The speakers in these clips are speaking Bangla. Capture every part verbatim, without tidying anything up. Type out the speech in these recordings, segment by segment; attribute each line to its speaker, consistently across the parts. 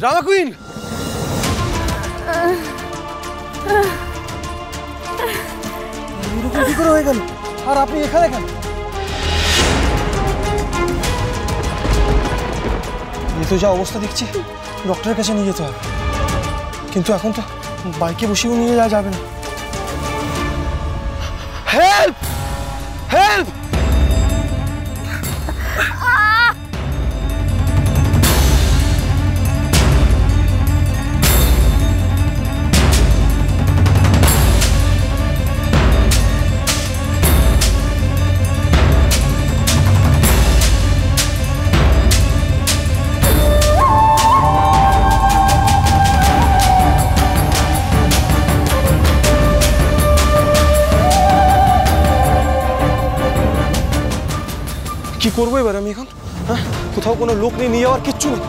Speaker 1: ড্রামা কুইন, কি করে হয়ে গেল? আর আপনি এখানে কেন? এই তো যা অবস্থা দেখছি, ডক্টরের কাছে নিয়ে যেতে হবে। কিন্তু এখন তো বাইকে বসেও নিয়ে যাওয়া যাবে না। হেল্প! হেল্প! কি করবো এবার আমি এখন? হ্যাঁ, কোথাও কোনো লোক নেই, নিয়ে যাওয়ার কিচ্ছু নেই।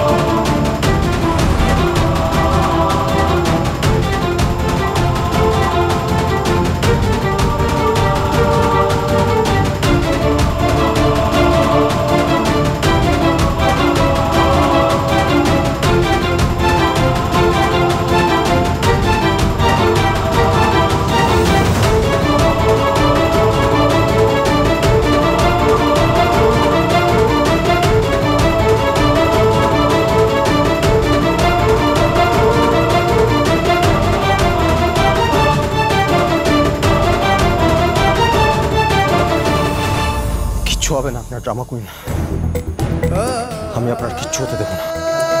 Speaker 1: কিচ্ছু হবে না আপনার ড্রামা কুইন, আমি আপনার কিচ্ছু হতে দেব না।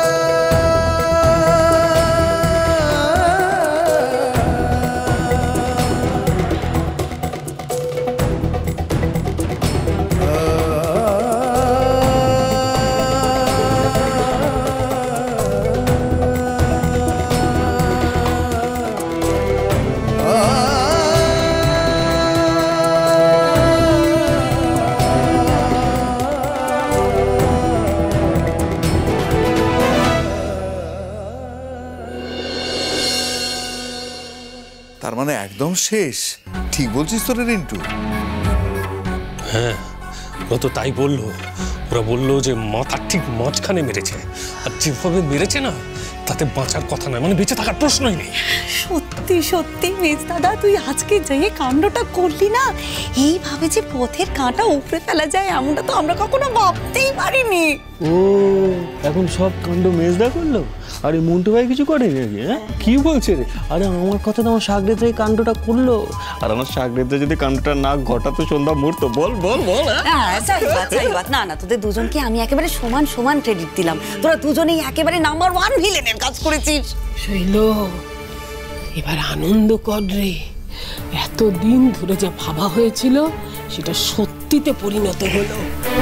Speaker 2: তার মানে একদম শেষ, ঠিক বলছিস তো রে রিন্টু?
Speaker 3: হ্যাঁ, ও তো তাই বললো। ওরা বললো যে মাথার ঠিক মাঝখানে মেরেছে, আর যেভাবে মেরেছে না তাতে বাঁচার কথা নয়, মানে বেঁচে থাকার প্রশ্নই নেই।
Speaker 4: সত্যি সত্যি মেজ দাদা, তুই আজকে যে কাণ্ডটা করলি না, এইভাবে যে পথের কাঁটা উপড়ে ফেলা যায় এমনটা তো আমরা কখনো ভাবতেই পারিনি।
Speaker 5: ও এখন সব কাণ্ড মেজদা করলো, আরে মন্টু ভাই কিছু করে নাকি? হ্যাঁ, কি বলছে রে? আরে আমার কথা তো আমার সাগরেদা এই কাণ্ডটা করলো, আর আমার সাগরেদা যদি কাণ্ডটা না ঘটাতো সন্ধ্যা মুহূর্ত। বল বল বল।
Speaker 4: না না, তোদের দুজনকে আমি একেবারে সমান সমান ক্রেডিট দিলাম। তোরা দুজনেই একেবারে নাম্বার ওয়ান ভিলেনের কাজ করেছিস।
Speaker 6: শৈল, এবার আনন্দ কর রে। এতদিন ধরে যা ভাবা হয়েছিল সেটা সত্যিতে পরিণত হলো।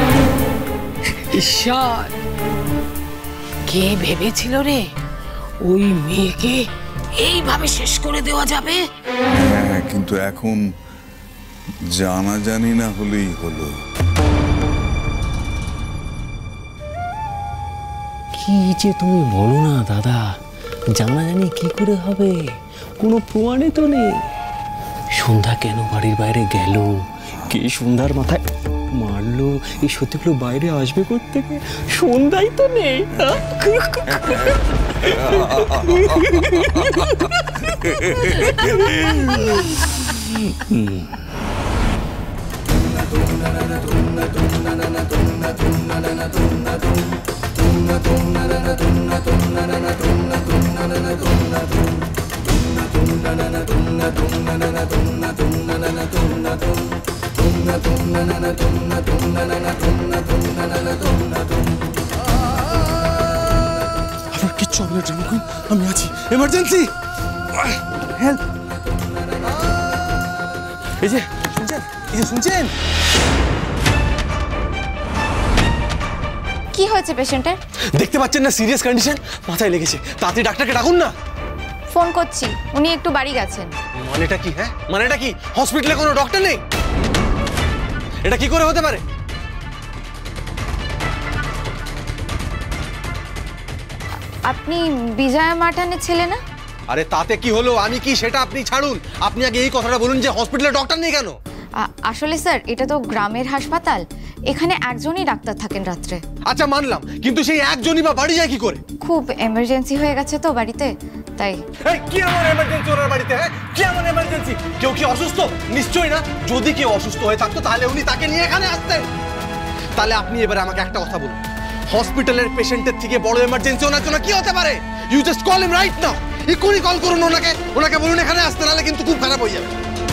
Speaker 6: ঈশ্বর, কে ভেবেছিল রে ওই মেয়েকে এইভাবে শেষ করে দেওয়া যাবে?
Speaker 2: হ্যাঁ, কিন্তু এখন জানা জানি না হলেই হলো।
Speaker 5: কি যে তুমি বলো না দাদা, জানা জানি কি করে হবে? কোনো প্রমাণই তো নেই। সন্ধ্যা কেন বাড়ির বাইরে গেল, কে সন্ধ্যার মাথায় মারলো, এই সত্যিগুলো বাইরে আসবে কোত্থেকে? সন্ধ্যাই তো নেই।
Speaker 1: আপনার কিচ্ছু হবে না ড্রামা কুইন, আমি আছি। Emergency help! এই যে শুনছেন, এই যে শুনছেন?
Speaker 7: কি হয়েছে পেশেন্টের?
Speaker 1: দেখতে পাচ্ছেন না সিরিয়াস কন্ডিশন, মাথায় লেগেছে। তাড়াতাড়ি ডাক্তারকে ডাকুন না।
Speaker 7: ফোন করছি, উনি একটু বাড়ি গেছেন।
Speaker 1: মানেটা কি? হ্যাঁ, মানেটা কি? হসপিটালে কোনো ডক্টর নেই? এটা কি করে হতে পারে?
Speaker 7: আপনি বিজয়া মাঠানের ছেলে না?
Speaker 1: আরে তাতে কি হলো, আমি কি সেটা আপনি ছাড়ুন। আপনি আগে এই কথাটা বলুন যে হসপিটালে ডক্টর নেই কেন?
Speaker 7: আসলে স্যার এটা তো গ্রামের হাসপাতাল, এখানে একজনই ডাক্তার থাকেন রাত্রে।
Speaker 1: আচ্ছা মানলাম, কিন্তু সেই একজনই বা বাড়ি যায় কি করে?
Speaker 7: খুব এমার্জেন্সি হয়ে গেছে তো বাড়িতে, তাই।
Speaker 1: এই কি এমন এমার্জেন্সি ওনার বাড়িতে? হ্যাঁ কি এমন এমার্জেন্সি? কেউ কি অসুস্থ? নিশ্চয়ই না। যদি কেউ অসুস্থ হয়ে থাকতো তাহলে উনি তাকে নিয়ে এখানে আসতেন। তাহলে আপনি এবারে আমাকে একটা কথা বলুন, হসপিটালের পেশেন্টের থেকে বড় এমার্জেন্সি ওনার জন্য কি হতে পারে? You just call him right now, এক্ষুনি কল করুন ওনাকে, ওনাকে বলুন এখানে আসতে, নাহলে কিন্তু খুব খারাপ হয়ে যাবে।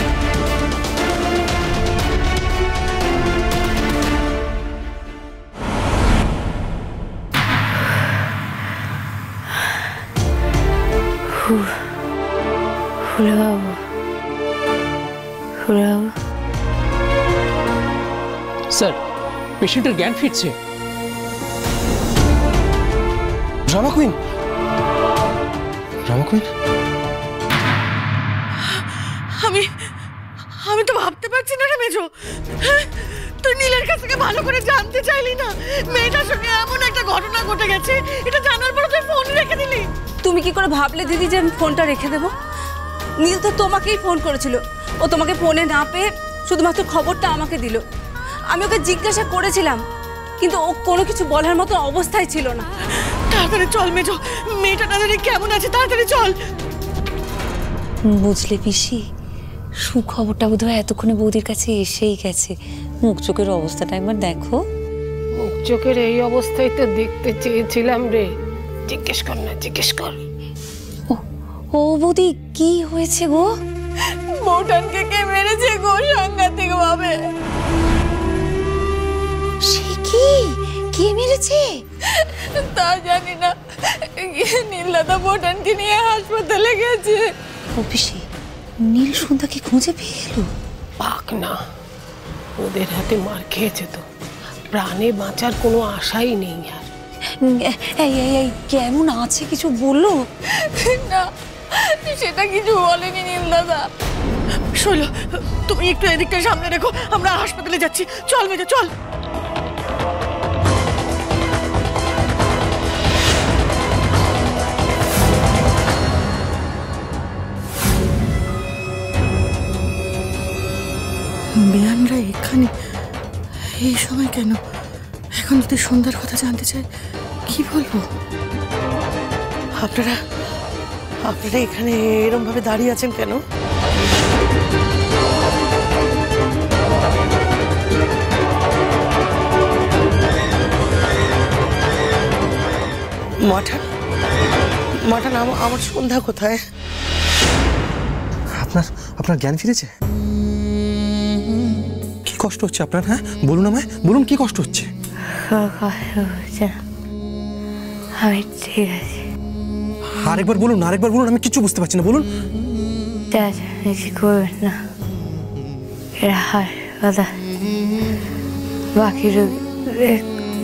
Speaker 5: স্যার, পেশেন্টের জ্ঞান ফিরছে।
Speaker 1: রামা কুইন, রামা কুইন,
Speaker 8: আমি আমি তো ভাবতে পারছি না রে মেজো। হ্যাঁ, তুই নীলের কাছ থেকে ভালো করে জানতে চাইলি না মেয়েটার সঙ্গে এমন একটা ঘটনা ঘটে গেছে, এটা জানার পর তুই ফোন রেখে দিলি।
Speaker 4: তুমি কি করে ভাবলে দিদি যে আমি ফোনটা রেখে দেবো? নীল তো তোমাকেই ফোন করেছিল, ও তোমাকে ফোনে না পেয়ে শুধুমাত্র খবরটা আমাকে দিল। আমি ওকে জিজ্ঞাসা করেছিলাম, কিন্তু ও কোনো কিছু বলার মতো অবস্থায় ছিল না।
Speaker 8: তাড়াতাড়ি চল মেজো, মেয়েটা না জানি কেমন আছে, তাড়াতাড়ি চল।
Speaker 4: বুঝলে পিসি, সুখবরটা বোধহয় এতক্ষণে বৌদির কাছে এসেই গেছে। মুখ চোখের অবস্থাটা একবার দেখো।
Speaker 6: মুখ চোখের এই অবস্থায় তো দেখতে চেয়েছিলাম রে। জিজ্ঞেস কর না, জিজ্ঞেস কর।
Speaker 4: ও ও বৌদি, কি হয়েছে গো?
Speaker 8: মৌটানকে কে মেরেছে গো সাংঘাতিক ভাবে?
Speaker 4: সে কি? কে মেরেছে?
Speaker 8: তা জানি না, নীল দাদা মৌটানকে নিয়ে হাসপাতালে গেছে।
Speaker 4: ও পিসি, নীল সন্ধ্যাকে খুঁজে পেয়ে গেল?
Speaker 6: পাক না, ওদের হাতে মার খেয়েছে তো, প্রাণে বাঁচার কোনো আশাই নেই আর।
Speaker 4: এই এই এই কেমন আছে কিছু বললো?
Speaker 8: না, সেটা কিছু বলেনি নীল দাদা। শোনো, তুমি একটু এদিকটা সামনে রেখো, আমরা হাসপাতালে যাচ্ছি। চল মেজো, চল। বেয়ানরা এখানে এই সময় কেন? এখন যদি সন্ধ্যার কথা জানতে চাই কি বলবো? আপনারা আপনারা এখানে এরকম ভাবে দাঁড়িয়ে আছেন কেন? মাঠান, মাঠান, আমার সন্ধ্যা কোথায়?
Speaker 1: আপনার আপনার জ্ঞান ফিরেছে? কি কষ্ট হচ্ছে আপনার? হ্যাঁ বলুন আমায়, বলুন কি কষ্ট হচ্ছে?
Speaker 9: আমি ঠিক আছে।
Speaker 1: আরেকবার বলুন, আরেকবার বলুন, আমি কিছু বুঝতে পারছি না, বলুন।
Speaker 9: করবেন না, এরা হাসপাতাল, বাকি রোগীদের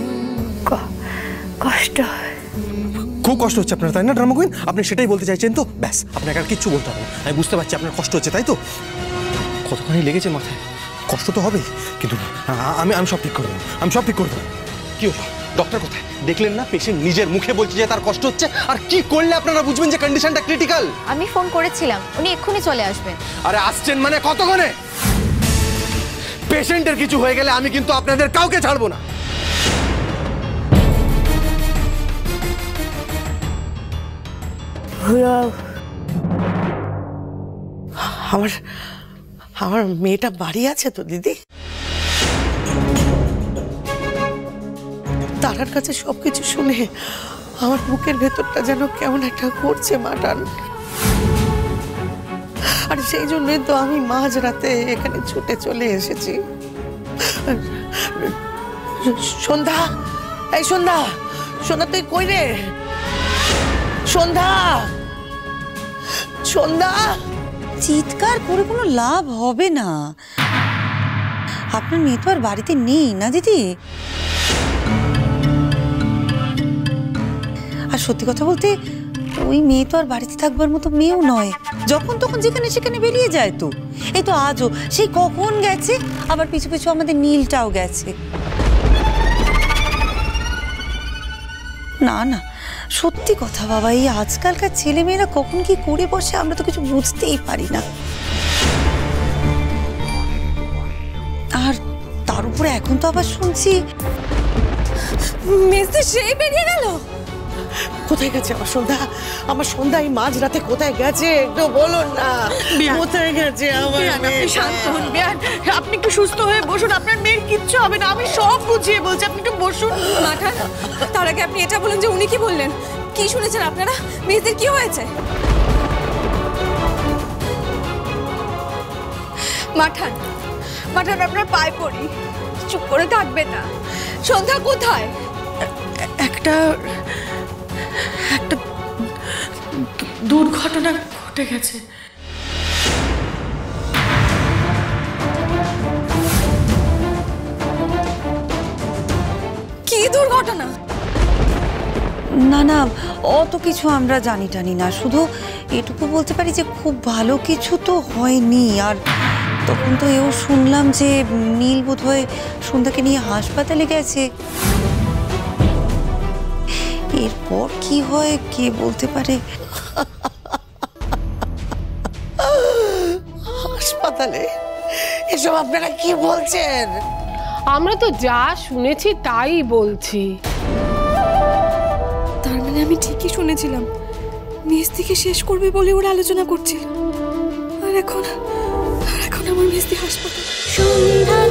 Speaker 9: কষ্ট হয়।
Speaker 1: খুব কষ্ট হচ্ছে আপনার, তাই না ড্রামা কুইন? আপনি সেটাই বলতে চাইছেন তো? ব্যাস, আপনাকে আর কিচ্ছু বলতে হবে না। আমি বুঝতে পারছি আপনার কষ্ট হচ্ছে, তাই তো? কতখানি লেগেছে মাথায়, কষ্ট তো হবে, কিন্তু আমি আমি সব ঠিক করে দেবো, আমি সব ঠিক করে দেবো। কি হলো? ডক্টর কোথায়? দেখলেন না, পেশেন্ট নিজের মুখে বলছে যে তার কষ্ট হচ্ছে। আর কি করলে আপনারা বুঝবেন যে কন্ডিশনটা ক্রিটিক্যাল?
Speaker 7: আমি ফোন করেছিলাম, উনি এক্ষুনি চলে আসবেন।
Speaker 1: আরে আসছেন মানে কতক্ষণে? পেশেন্টের কিছু হয়ে গেলে আমি কিন্তু আপনাদের কাউকে ছাড়বো না।
Speaker 8: আমার আমার মেয়েটা বাড়ি আছে তো দিদি? তারার কাছে সবকিছু শুনে আমার বুকের ভেতরটা যেন কেমন একটা করছে মাটান। আর সেই জন্যই তো আমি মাঝ রাতে এখানে ছুটে চলে এসেছি। সন্ধ্যা, এই সন্ধ্যা, সন্ধ্যা তুই কই রে? সন্ধ্যা, সন্ধ্যা।
Speaker 4: চিৎকার করে কোনো লাভ হবে না। আপনার মেয়ে তো আর বাড়িতে নেই না দিদি? আর সত্যি কথা বলতে ওই মেয়ে তো আর বাড়িতে থাকবার মতো মেয়েও নয়, যখন তখন যেখানে সেখানে বেরিয়ে যায়। তো এই তো আজও সেই কখন গেছে, আবার পিছু পিছু আমাদের নীলটাও গেছে। না না, সত্যি কথা বাবা, এই আজকালকার ছেলেমেয়েরা কখন কি করে বসে আমরা তো কিছু বুঝতেই পারি না।
Speaker 10: তারপরে এখন তো আবার শুনছি
Speaker 4: মেজদি সেই বেরিয়ে গেল।
Speaker 8: কোথায় গেছে আমার সন্ধ্যা? আমার সন্ধ্যা এই মাঝ রাতে কোথায় গেছে একটু বলুন না। কোথায় গেছে আমার মেয়ে? আপনি শান্ত হন বেয়ান, আপনি একটু সুস্থ হয়ে বসুন, আপনার মেয়ের কিচ্ছু হবে না, আমি সব বুঝিয়ে বলছি, আপনি একটু বসুন।
Speaker 4: মাঠান, তার আগে আপনি এটা বলেন যে উনি কি বললেন, কি শুনেছেন আপনারা? মেজদির কি হয়েছে? মাঠান, মাঠান আপনার পায়ে পড়ি, চুপ করে থাকবেন না। সন্ধ্যা কোথায়?
Speaker 8: একটা একটা দুর্ঘটনা ঘটে গেছে।
Speaker 4: কি দুর্ঘটনা?
Speaker 10: না না, অত কিছু আমরা জানি টানি না, শুধু এটুকু বলতে পারি যে খুব ভালো কিছু তো হয়নি। আর তখন তো এও শুনলাম যে নীল বোধহয় সন্ধ্যাকে নিয়ে হাসপাতালে গেছে। এরপর কি হয় কে বলতে পারে।
Speaker 8: হাসপাতালে? এসব আপনারা কি বলছেন?
Speaker 6: আমরা তো যা শুনেছি তাই বলছি।
Speaker 4: তার মানে আমি ঠিকই শুনেছিলাম, মেজদিকে শেষ করবে বলে ওরা আলোচনা করছিল, আর এখন আর এখন আমার মেজদি হাসপাতাল।